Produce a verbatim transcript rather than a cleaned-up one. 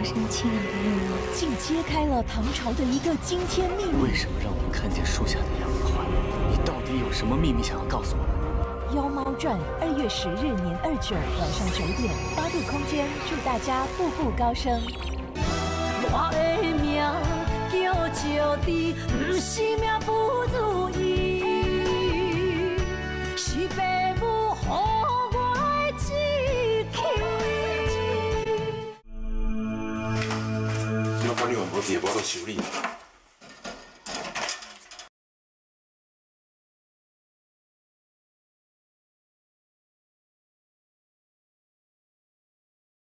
是你亲娘的愿望， 竟揭开了唐朝的一个惊天秘密。 为什么让我们看见树下的杨子环？你到底有什么秘密想要告诉我们？ 《妖猫传》二月十日年二九晚上九点，八度空间祝大家步步高升。 我的命叫招娣，不是命不如意，是父母予我的志气。 小朋友无地，我都修理。